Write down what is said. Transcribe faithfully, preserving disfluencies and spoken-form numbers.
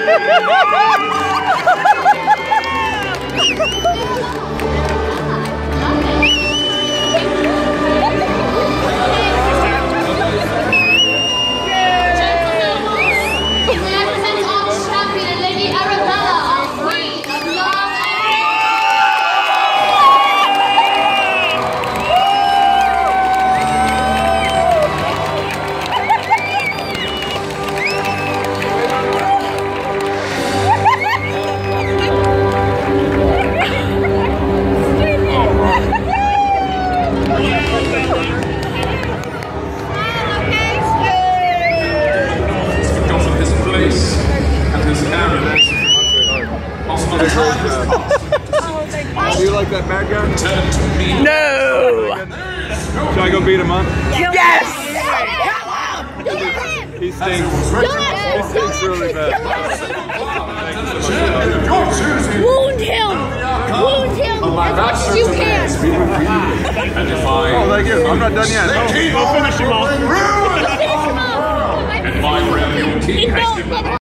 Do you like that bad guy? No! Should I go beat him up? Yes! He stinks. He stinks really bad. Wound him! Wound him! As much as you can! Oh, thank you. I'm not done yet. I'll finish him off. Finish him off! And my realm, your king has been